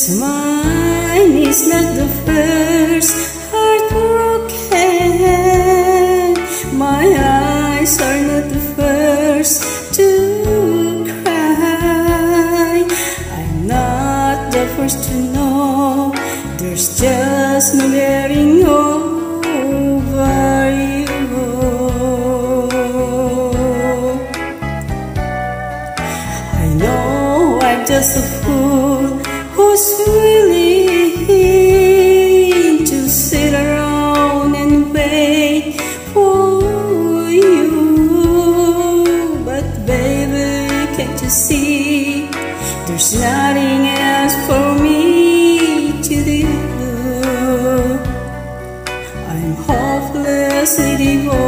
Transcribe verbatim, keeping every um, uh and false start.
mine is not the first heartbroken. My eyes are not the first to cry. I'm not the first to know there's just no getting over you. I know I'm just a fool who's willing to sit around and wait for you. But baby, can't you see there's nothing else for me to do? I'm hopelessly devoted